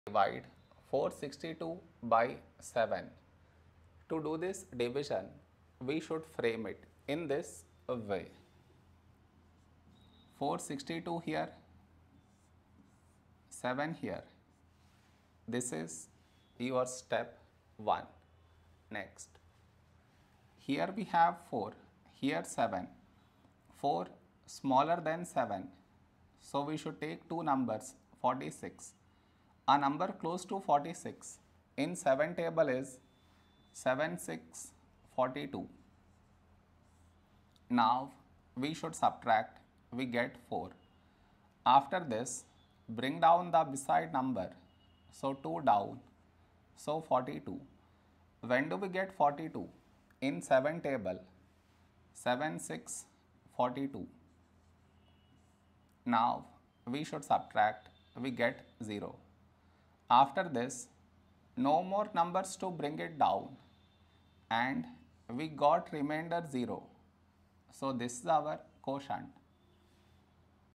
Divide 462 by 7. To do this division, we should frame it in this way. 462 here, 7 here. This is your step 1. Next, here we have 4, here 7. 4 smaller than 7. So we should take two numbers, 46. A number close to 46 in 7 table is 7 6 42. Now we should subtract, we get 4. After this, bring down the beside number, so 2 down, so 42. When do we get 42? In 7 table, 7 6 42. Now we should subtract, we get 0. After this, no more numbers to bring it down, and we got remainder 0. So this is our quotient.